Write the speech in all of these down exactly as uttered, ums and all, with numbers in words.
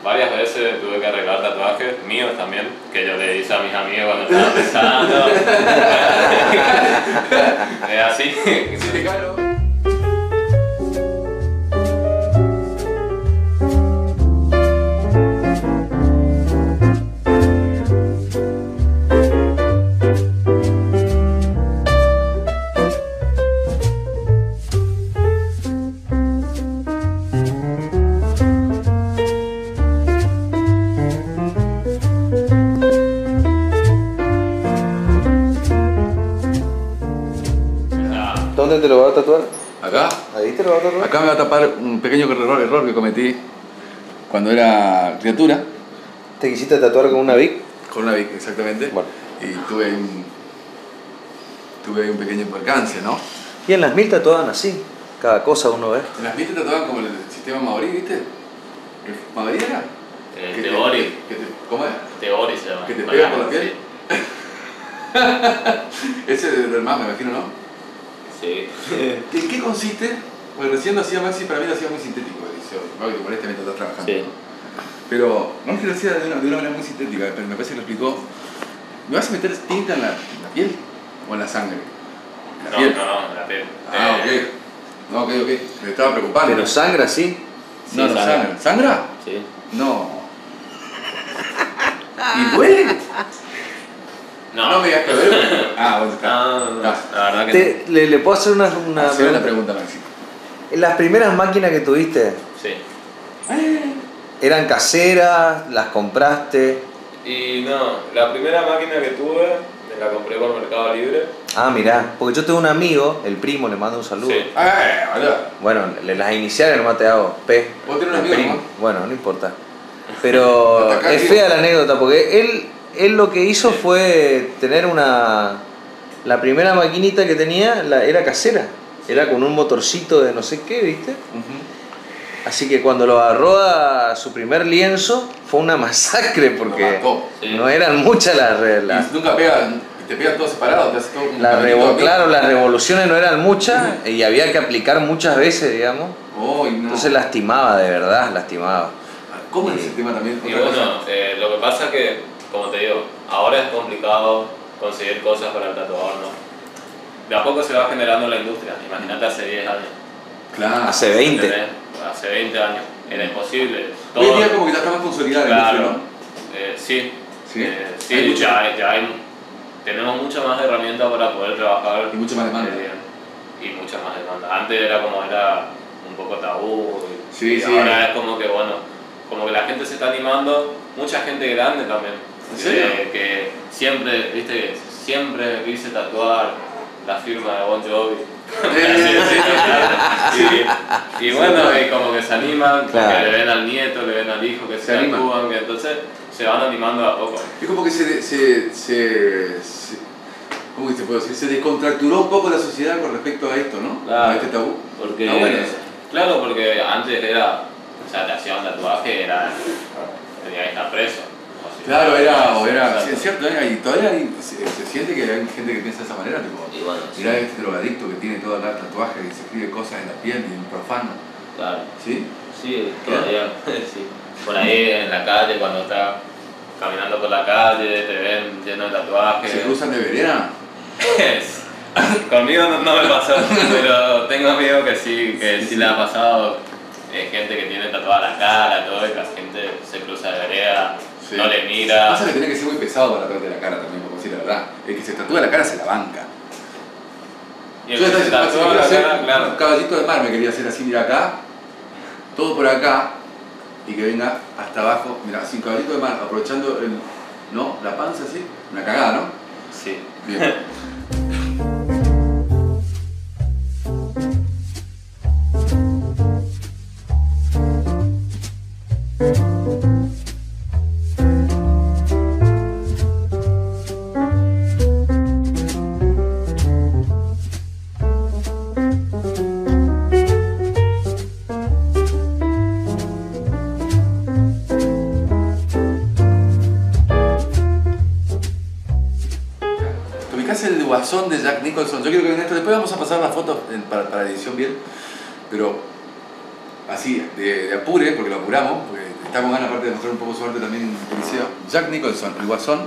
varias veces tuve que arreglar tatuajes míos también, que yo le hice a mis amigos cuando estaba empezando. Es así. Si te caro. ¿Dónde te lo vas a tatuar? Acá. ¿Ahí te lo vas a tatuar? Acá me va a tapar un pequeño error, error que cometí cuando era criatura. ¿Te quisiste tatuar con una Vic? Con una Vic, exactamente. Bueno. Y tuve un, tuve un pequeño percance, ¿no? Y en las mil tatuaban así. Cada cosa uno ve. En las mil te tatuaban como el sistema maorí, ¿viste? ¿El maorí era? Eh, Que te- Teori. que te- ¿Cómo es? Teori se llama. ¿Que te Con pega la- por la piel? sí. Ese es del más, me imagino, ¿no? Sí. ¿En qué consiste? Porque recién lo hacía Maxi, para mí lo hacía muy sintético, dice, no, que te molesta mientras estás trabajando. Sí. ¿no? Pero no es que lo hacía de una, de una manera muy sintética, pero me parece que lo explicó. ¿Me vas a meter tinta en la, en la piel o en la sangre? ¿En la No, piel? no, no, en la piel. Ah, Eh, ok. No, ok, ok. Me estaba preocupando. Pero sangra así. No, no, Sí, sangra. sangra. ¿Sangra? Sí. No. ¿Y duele? No. No me digas que duele. Ah, bueno, está. No, no, no. Ah. La verdad que Te- le, ¿Le puedo hacer una, una Hacé una pregunta? pregunta, Maxi. En las primeras máquinas que tuviste, no. Sí. ¿eran caseras? ¿Las compraste? Y no, la primera máquina que tuve me la compré por Mercado Libre. Ah, mirá, porque yo tengo un amigo, el primo, le mando un saludo. Sí. Ah, hola. Bueno, le- las iniciales nomás te hago P. Vos tenés un el amigo, primo. ¿no? Bueno, no importa. Pero Atacá, es tío. fea la anécdota, porque él, él lo que hizo fue tener una... La primera maquinita que tenía la, era casera. Era con un motorcito de no sé qué, ¿viste? Así que cuando lo agarró a su primer lienzo fue una masacre porque mató. Sí. no eran muchas las... re- las- Y nunca pega, te pegan todos separados, te hace todo un las caballito revo- a mí. claro, las revoluciones no eran muchas y había que aplicar muchas veces, digamos. Oh, y no. Entonces lastimaba, de verdad, lastimaba. ¿Cómo es ese tema también? Y Otra bueno, cosa. eh, lo que pasa es que, como te digo, ahora es complicado conseguir cosas para el tatuador, ¿no? De a poco se va generando la industria. Imagínate hace diez años. Claro. Hace veinte. ¿Entendés? Hace veinte años. Era imposible. Hoy en Todo- día como que ya está más consolidada la Claro. industria, Eh, sí. Sí. Eh, sí, Hay mucho- ya, hay, ya hay, tenemos muchas más herramientas para poder trabajar. Y mucha más demanda. eh, bien. Y mucha más demanda. Antes era como era un poco tabú. Y, Sí, y sí. ahora es como que, bueno, como que la gente se está animando. Mucha gente grande también. ¿En serio? eh, que siempre, viste, siempre quise tatuar la firma de Bon Jovi. y, y bueno, y como que se animan, porque Claro. le ven al nieto, le ven al hijo que Se se, animan. tatúan, que entonces se van animando de a poco. Es como que se, se, se, se ¿cómo que se puede decir? Se descontracturó un poco la sociedad con respecto a esto, ¿no? Claro. A este tabú. Porque, Está bueno eso. claro, porque antes era, o sea, te hacían un tatuaje, era, tenía que estar preso. O si Claro, no, era, o sí, era, exacto. sí, es cierto, ¿eh? Y todavía hay- se, se siente que hay gente que piensa de esa manera, tipo, Y bueno, sí. mirá este drogadicto que tiene todo acá tatuaje y se escribe cosas en la piel y un profano, Claro. ¿sí? Sí, todavía, sí. Por ahí en la calle, cuando estás caminando por la calle, te ven lleno de tatuajes. ¿Se cruzan de vereda? Es- Conmigo no, no me pasó, pero tengo amigos que sí, que sí, Sí, sí. le ha pasado. Eh, gente que tiene tatuada la cara, todo, y la gente se cruza de vereda, Sí. no le mira. Pasa que tiene que ser muy pesado para tatuarte la cara también, por decir la verdad. El que se tatúa la cara se la banca. Y el Yo que se estaba diciendo, tatúa quiero la hacer cara, un claro. caballito de mar, me quería hacer así, mira acá, todo por acá, y que venga hasta abajo, mira, así un caballito de mar, aprovechando el, ¿no? La panza así, una cagada, ¿no? Sí. Bien. ¿Te ubicás el guasón de Jack Nicholson? Yo quiero que vean esto, después vamos a pasar las fotos en- para, para la edición bien, pero así, de, de apure, porque lo apuramos, porque está con ganas aparte de mostrar un poco su arte también en Eliseo. Jack Nicholson, el Guasón.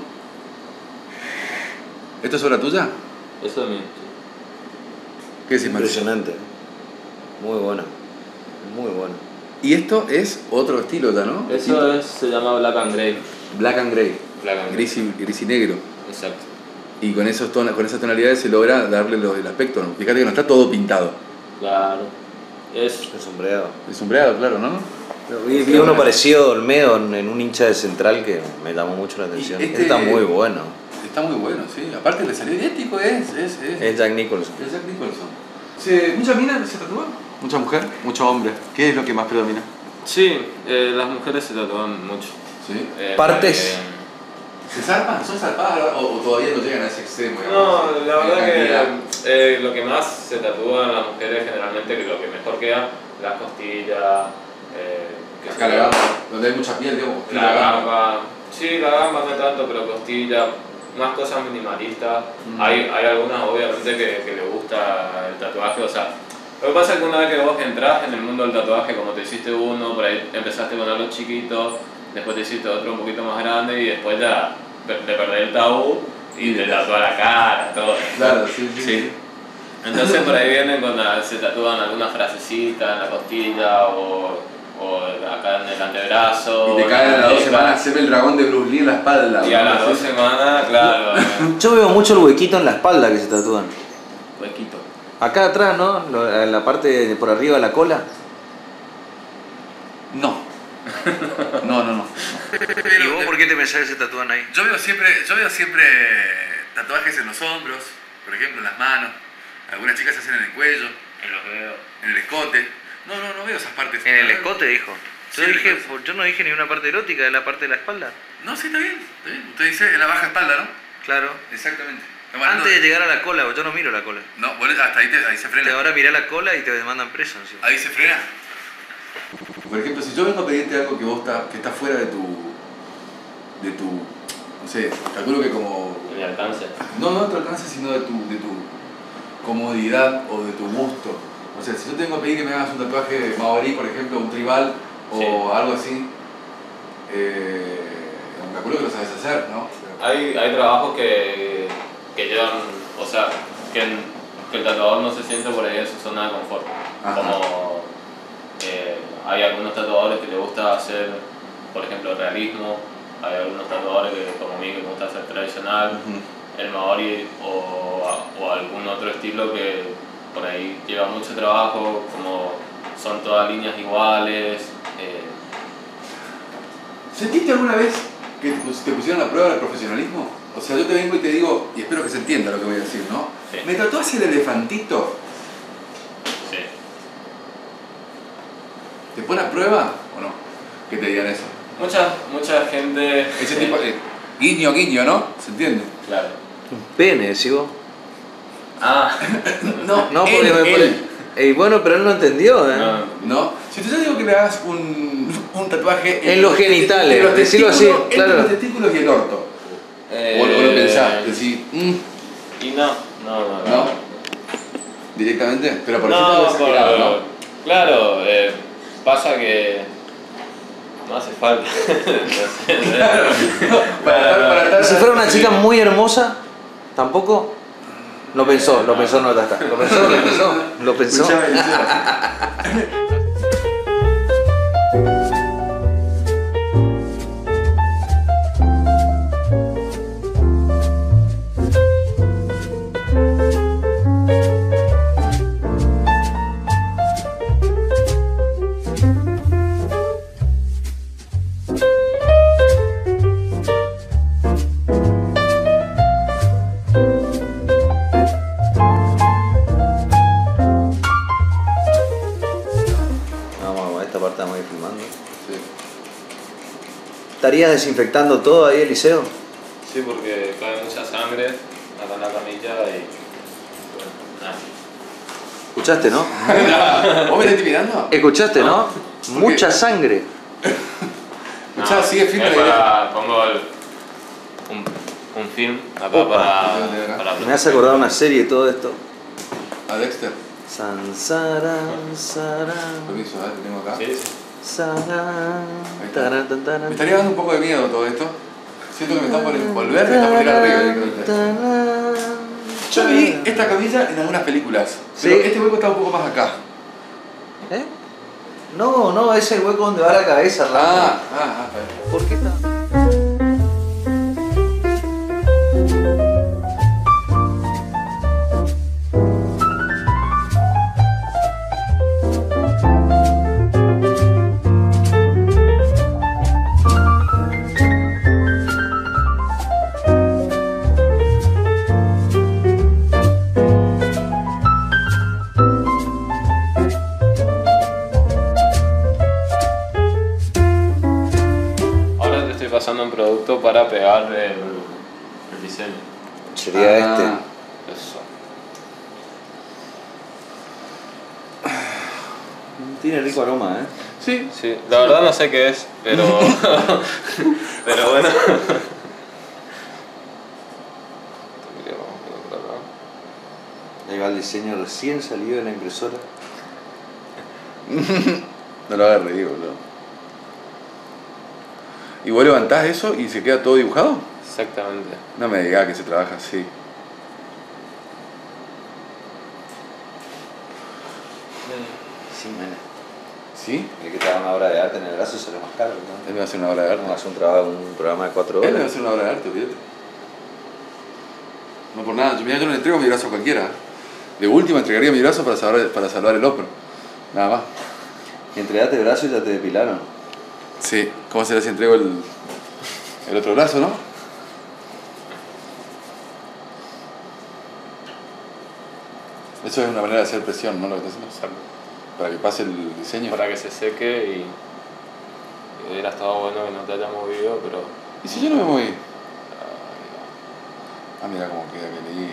¿Esto es obra tuya? Eso es mío. ¿Qué decís, Maxi? Impresionante. Muy bueno. Muy bueno. Y esto es otro estilo ya, ¿no? Eso es, se llama Black and Grey. Black and Grey. Black and Grey. Gris y, gris y negro. Exacto. Y con, esos ton- con esas tonalidades se logra darle lo, el aspecto, ¿no? Fíjate que no está todo pintado. Claro. Es. El sombreado. Es sombreado, claro, ¿no? Vi, vi uno parecido al Olmedo en, en un hincha de Central que me llamó mucho la atención. Y este- Este está muy bueno. Está muy bueno, sí. Aparte le salió idéntico, es, es, es. Es Jack Nicholson. Es Jack Nicholson. Sí, ¿muchas minas se tatúan? ¿Mucha mujer? ¿Mucho hombre? ¿Qué es lo que más predomina? Sí, eh, las mujeres se tatúan mucho. Sí. Eh, Partes. ¿Se zarpan? ¿Son zarpadas o, o todavía no llegan a ese extremo? No, digamos? la verdad En cantidad. que eh, lo que más se tatúan las mujeres generalmente, que lo que mejor queda, las costillas, eh, que Acá la gamba, donde hay mucha piel, digamos. la gamba. Sí, la gamba no tanto, pero costilla, más cosas minimalistas. Mm. Hay, hay algunas obviamente que, que le gusta el tatuaje, o sea, lo que pasa es que una vez que vos entras en el mundo del tatuaje, como te hiciste uno, por ahí empezaste con algo chiquito, después te hiciste otro un poquito más grande y después ya per- te perdés el tabú y te tatúa la cara, todo. Claro, sí, sí. Sí. Entonces por ahí vienen con la- se tatúan algunas frasecitas en la costilla o, o acá en el antebrazo. Y te caen a las dos en la semanas, se ve el dragón de Bruce Lee en la espalda. Y a ¿no? las dos Así. semanas, claro. Yo veo mucho el huequito en la espalda que se tatúan. Huequito. Acá atrás, ¿no? Lo- En la parte de por arriba de la cola. No. No, no, no. ¿Y vos por qué te pensás que se tatúan ahí? Yo veo siempre, yo veo siempre tatuajes en los hombros, por ejemplo en las manos. Algunas chicas se hacen en el cuello, En los dedos. en el escote. No, no, no veo esas partes. En el escote dijo. Sí, Yo, en el dije, escote. yo no dije ni una parte erótica de la parte de la espalda. No, sí, está bien, está bien. Usted dice en la baja espalda, ¿no? Claro. Exactamente. Estamos hablando Antes de llegar a la cola, yo no miro la cola. No, bueno, hasta ahí, te- ahí se frena. Ahora mirá la cola y te mandan preso encima. Ahí se frena. Por ejemplo, si yo vengo a pedirte algo que vos está, que está fuera de tu. de tu. no sé, calculo que como. En el alcance. No, no de tu alcance, sino de tu, de tu comodidad o de tu gusto. O sea, si yo tengo que pedir que me hagas un tatuaje maorí, por ejemplo, un tribal o Sí. algo así, eh, calculo que lo sabes hacer, ¿no? Hay, hay trabajos que, que llevan, o sea, que, en- que el tatuador no se siente por ahí en su zona de confort. Ajá. Como eh, hay algunos tatuadores que les gusta hacer, por ejemplo, realismo, hay algunos tatuadores que, como a mí, que me gusta hacer tradicional, Ujú. el maori o, o algún otro estilo que por ahí lleva mucho trabajo, como son todas líneas iguales. eh, ¿Sentiste alguna vez que te pus- te pusieron a prueba el profesionalismo? O sea, yo te vengo y te digo, y espero que se entienda lo que voy a decir, ¿no? Sí. ¿Me tatuás el elefantito? sí. ¿Te pone a prueba o no? Que te digan eso. Mucha, mucha gente... Ese tipo de guiño, guiño, ¿no? ¿Se entiende? Claro. Un pene, decís vos. Ah, No, No, él, porque me él. pone. Ey, bueno, pero él no entendió, ¿eh? no, ¿No? Si yo digo que me hagas un, un tatuaje En los genitales, entre los decilo así, testículos- entre claro. los testículos y el orto. eh, O lo, o lo pensás, decís, mm, Y no, no, no. ¿no? Directamente, pero por No, ejemplo algo exagerado, por- ¿no? Claro, eh, pasa que no hace falta. Claro, para, estar, para estar Si fuera una chica muy hermosa, tampoco. Lo pensó, lo pensó, no, ya está. Lo pensó, lo pensó, lo pensó. Escuchame, escuchame. Vamos, vamos, esta parte vamos a ir filmando. Sí. ¿Estarías desinfectando todo ahí, Eliseo? Sí, porque cae mucha sangre acá en la camilla y. Bueno, nada. ¿Escuchaste, no? ¿Vos me estás intimidando? ¿Escuchaste, no? No, Mucha sangre. Escuchá, sigue firme. Es para, pongo el, un, un film acá Opa. para, para. Me hace acordar una serie y todo esto. A Dexter. Sansara, Sansara. Permiso, ¿eh? Lo tengo acá. Sí, sí. Ahí está. Me estaría dando un poco de miedo todo esto. Siento que me está por envolver, me está por ir arriba directamente. Yo vi esta camisa en algunas películas, pero ¿Sí? este hueco está un poco más acá. ¿Eh? No, no, es el hueco donde va la cabeza, Rafa. Ah, ah, ah, está bien. ¿Por qué está? Ahora te estoy pasando un producto para pegar el, el diseño. Sería Ah. este. Eso. Tiene rico aroma, ¿eh? Sí. Sí, la verdad no sé qué es, pero. pero bueno. Ahí va el diseño recién salido de la impresora. No lo hagas reír, boludo. ¿Y vos levantás eso y se queda todo dibujado? Exactamente. No me digas que se trabaja así. Sí, nena. ¿Sí? El que te haga una obra de arte en el brazo sale más caro, ¿no? Él me va a hacer una obra de arte. Vamos a hacer un, trabajo, un programa de cuatro Él me va a horas. hacer una obra de arte, olvídate. No por nada, yo, mira, yo no le entrego mi brazo a cualquiera. De última entregaría mi brazo para salvar, para salvar el hombro. Nada más. Y entregaste el brazo y ya te depilaron. Sí, ¿cómo será si entrego el, el otro brazo, no? Eso es una manera de hacer presión, ¿no? Lo que estás haciendo. Para que pase el diseño. Para que se seque y. y hubiera estado bueno que no te haya movido, pero. ¿Y si yo no me moví? Ah, mira cómo queda que leí.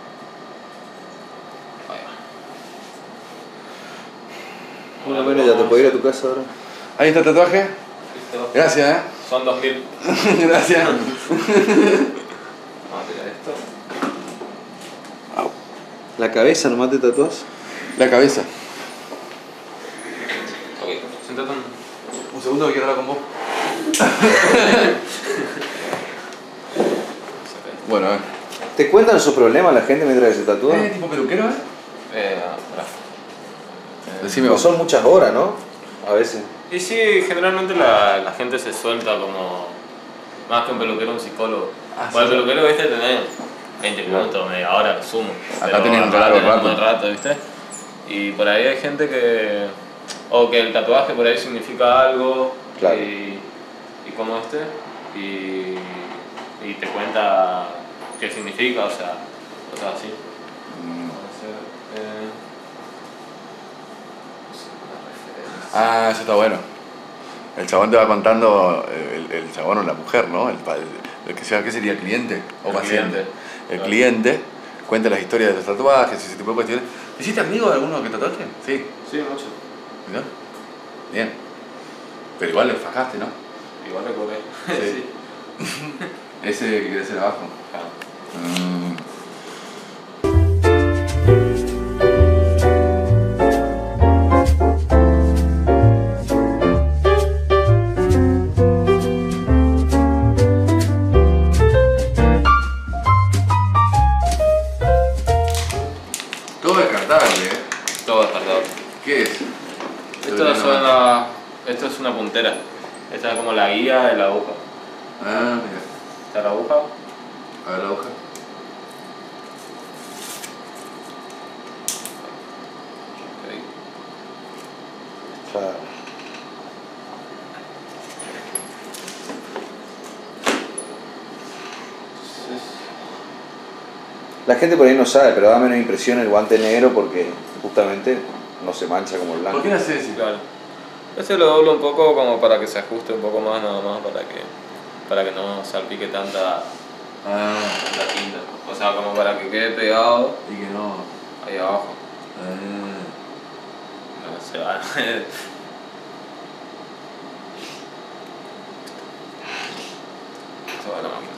Bueno, bueno, ya te puedo ir a tu casa ahora. Ahí está el tatuaje. ¿Listo? Gracias, ¿eh? Son dos mil. Gracias. Vamos a tirar esto. La cabeza nomás te tatuás. La cabeza. Ok, siéntate un. Un segundo que quiero hablar con vos. Bueno, a ver. ¿Te cuentan sus problemas la gente mientras que se tatúa? ¿Eh, tipo peluquero, eh? Eh, pará. Decime No vos. son muchas horas, ¿no? A veces. Y sí, generalmente la, la gente se suelta como. Más que un peluquero, un psicólogo. Ah, Bueno, sí. el peluquero, viste, tenés veinte minutos, media hora, lo sumo. Acá Pero tenés un acá largo tenés rato. un buen rato, viste. Y por ahí hay gente que. O que el tatuaje por ahí significa algo. Claro. Y, y como este. Y, y te cuenta qué significa, o sea, cosas así. Mm. Puede ser, eh, Ah, eso está bueno. El chabón te va contando, el, el chabón o la mujer, ¿no? El, pa- el, el que sea, ¿qué sería? ¿El cliente o El paciente? cliente. El Claro. cliente cuenta las historias de los tatuajes, ese tipo de cuestiones. ¿Te hiciste amigo de alguno que tatuaste? Sí. Sí, mucho. ¿No? Bien. Pero igual le fajaste, ¿no? Igual le cobré. Sí. Ese que quiere ser abajo. Ah. Mm. Todo descartable, ¿eh? Todo descartado. ¿Qué es? Esto es, una, esto es una puntera. Esta es como la guía de la aguja. Ah, mira. Esta es la aguja. A ver la hoja. Claro. La gente por ahí no sabe, pero da menos impresión el guante negro porque justamente no se mancha como el blanco. ¿Por qué no haces eso? Claro. Este lo doblo un poco como para que se ajuste un poco más nada más para que para que no salpique tanta, Ah, tanta tinta. O sea, como para que quede pegado y que no. ahí abajo. Ah. No se va. Esto va a la máquina.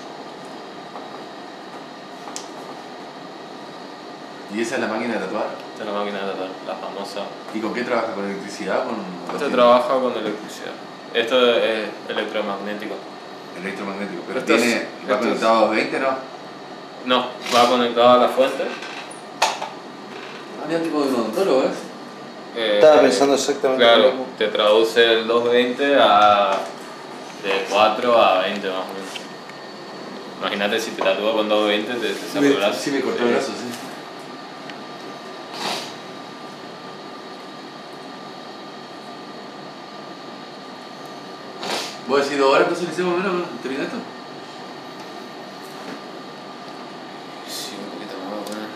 ¿Y esa es la máquina de tatuar? Esta es la máquina de tatuar, la famosa. ¿Y con qué trabaja? ¿Con electricidad? ¿Con Este trabaja con electricidad. Esto es electromagnético. Electromagnético. Pero Esto es- tiene, esto va conectado a doscientos veinte, ¿no? No, va conectado a la fuente. Ah, mira, tipo de un odontólogo, ¿ves? Eh, Estaba pensando exactamente lo Claro, mismo. te traduce el doscientos veinte a de cuatro a veinte más o menos. Imagínate si te tatúa con doscientos veinte, te, te saca el Me- brazo. Sí, me cortó el brazo, sí. ¿Vos decís dos horas entonces le hicimos menos? ¿Termina esto? Sí, un poquito más, bueno.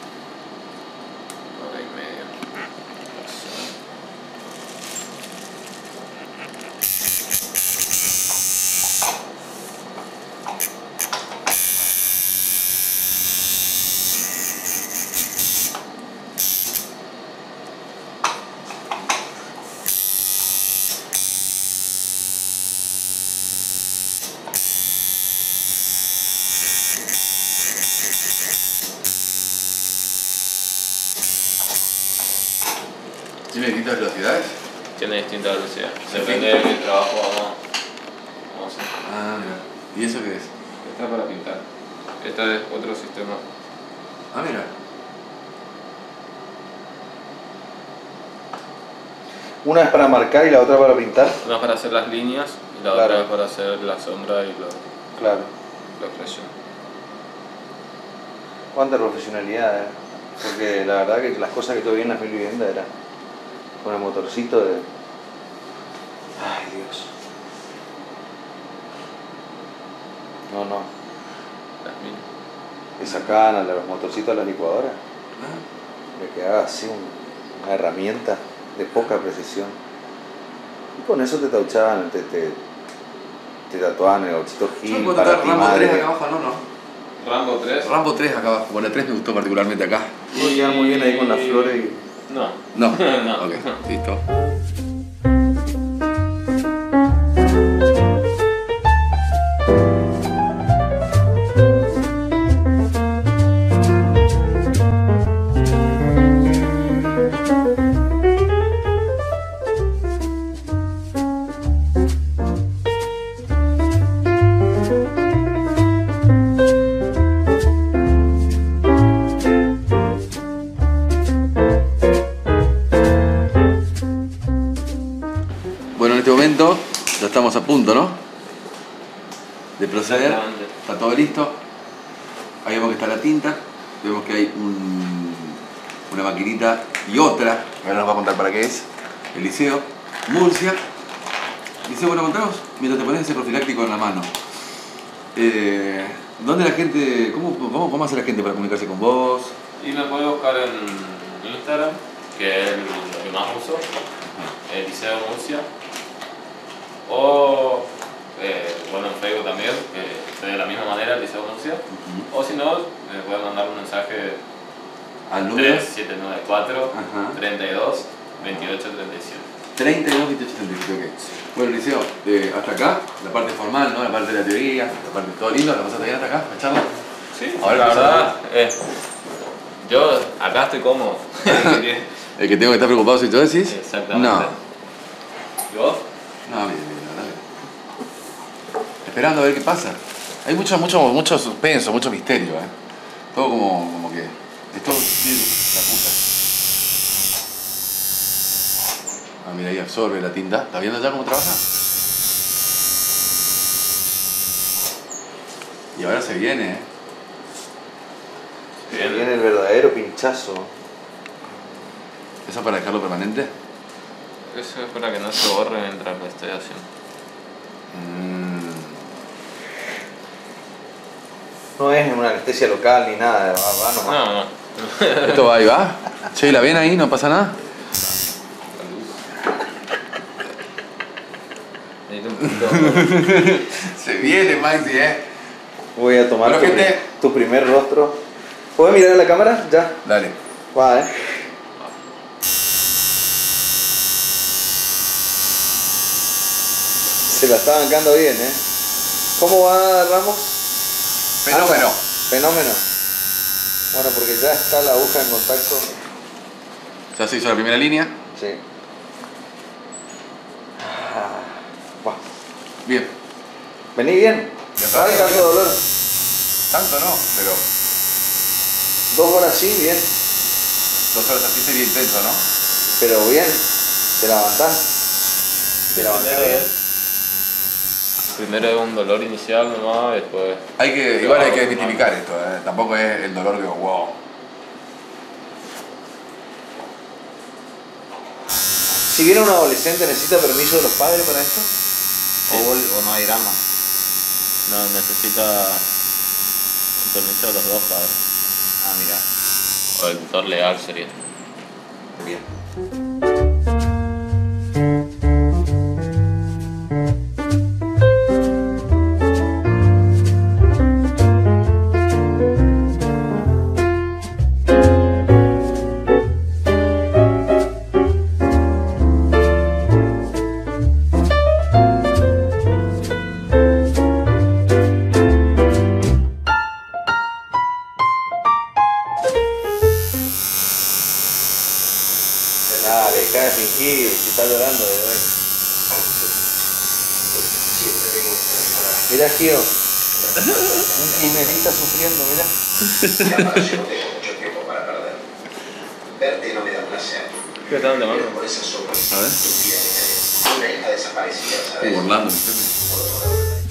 Hora y media. ¿Tiene distintas velocidades? Tiene distintas velocidades. Sí. Depende de qué trabajo vamos, vamos a hacer. Ah, mira. ¿Y eso qué es? Esta es para pintar. Este es otro sistema. Ah, mira. Una es para marcar y la otra para pintar. Una es para hacer las líneas y la Claro. otra es para hacer la sombra y lo, Claro. la expresión. Cuánta profesionalidad, eh. Porque la verdad que las cosas que tuve en la vivienda era con el motorcito de... Ay, Dios. No, no. Las mini. Le sacaban a los motorcitos a la licuadora. Ah, Le quedaba así un- una herramienta de poca precisión. Y con eso te tauchaban, te, te, te tatuaban el ochito yo Gil puedo para tratar ti Rambo tres madre. acá abajo, no, no. Rambo tres. Rambo tres acá abajo. Bueno, el tres me gustó particularmente acá. Puedo quedar muy bien ahí con las flores y... No. No. No. Ok, listo. Bueno, en este momento ya estamos a punto, ¿no? De proceder. Exactamente. Está todo listo. Ahí vemos que está la tinta. Vemos que hay un- una maquinita y otra. Ahora nos va a contar para qué es. El Liceo Murcia. Liceo, bueno, contanos. Mientras te pones ese profiláctico en la mano. Eh, ¿Dónde la gente, cómo, cómo, cómo hace la gente para comunicarse con vos? Y me puede buscar en Instagram, que es lo que más uso, el Liceo Murcia. O, eh, bueno, en Facebook también, que estoy de la misma manera, el Liceo Murcia. O si no, me pueden mandar un mensaje Al número tres siete nueve cuatro, Ajá. treinta y dos, veintiocho treinta y siete. treinta y dos, veintiocho, treinta y siete, ok. Bueno, Liceo, eh, hasta acá, la parte formal, ¿no? La parte de la teoría, la parte todo lindo, la pasaste bien hasta acá, la charla. Sí, Ahora la empezamos. verdad, eh, yo acá estoy cómodo. El que tengo que estar preocupado si tú decís. Exactamente. No. ¿Y vos? No, bien, bien, la verdad que- esperando a ver qué pasa. Hay mucho, mucho, mucho suspenso, mucho misterio, ¿eh? Todo como, como que... Es todo... sí, la puta. Ah, mira, ahí absorbe la tinta. ¿Estás viendo ya cómo trabaja? Y ahora se viene, ¿eh? Bien. Viene el verdadero pinchazo. ¿Eso para dejarlo permanente? Eso es para que no se borre mientras lo estoy haciendo. Mm. No es una anestesia local ni nada, va, va nomás. No, no. ¿Esto va y va? Che, ¿la ven ahí? ¿No pasa nada? Necesito un poquito. Se viene, Maxi, ¿eh? Voy a tomar Bueno, tu, gente. tu primer rostro. ¿Puedes mirar a la cámara? Ya. Dale. Va, eh. Se la está bancando bien, eh. ¿Cómo va, Ramos? Fenómeno. Fenómeno. Bueno, porque ya está la aguja en contacto. Ya se hizo la primera línea. Sí. Ah, buah. Bien. Vení bien. Ya No hay está. tanto dolor. Tanto no, pero Dos horas sí, bien. dos horas así sería intenso, ¿no? Pero bien. Te levantás. Te levantás bien. Primero es un dolor inicial nomás, después... Hay que, igual hay que desmitificar esto, ¿eh? Tampoco es el dolor de wow. Si viene un adolescente, ¿necesita permiso de los padres para esto? Sí. ¿O, vol- o no hay drama? No, necesita el permiso de los dos padres. Ah, mira. O el tutor legal sería. Bien. Dale, deja de fingir, si está llorando de hoy. Mirá, Gio. Un nenita sufriendo, mirá. Ya para yo no tengo mucho tiempo para perder. Verte no me da placer. ¿Qué tal, te mando? Por esa sopa A ver. estúpida que tenés. Una hija desaparecida, Estoy ¿sabes? burlando, mi jefe.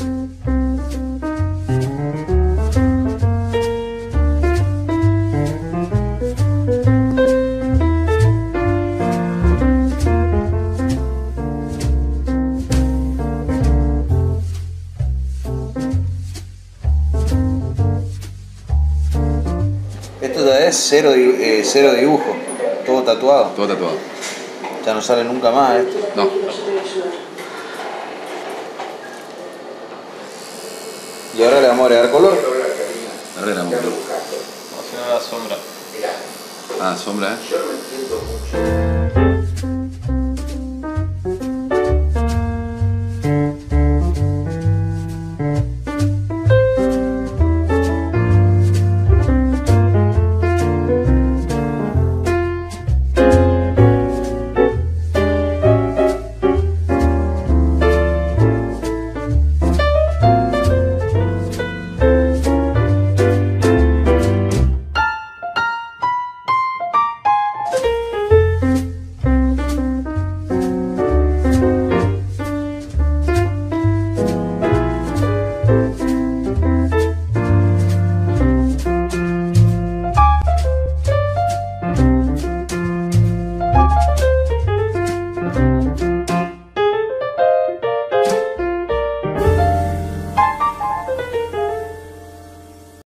Esto ya es cero, di- eh, cero dibujo. Todo tatuado. Todo tatuado. Ya no sale nunca más esto. No. Y ahora le vamos a agregar color. Ahora era muy Haciendo la sombra. Ah, sombra, ¿eh? Yo no entiendo mucho.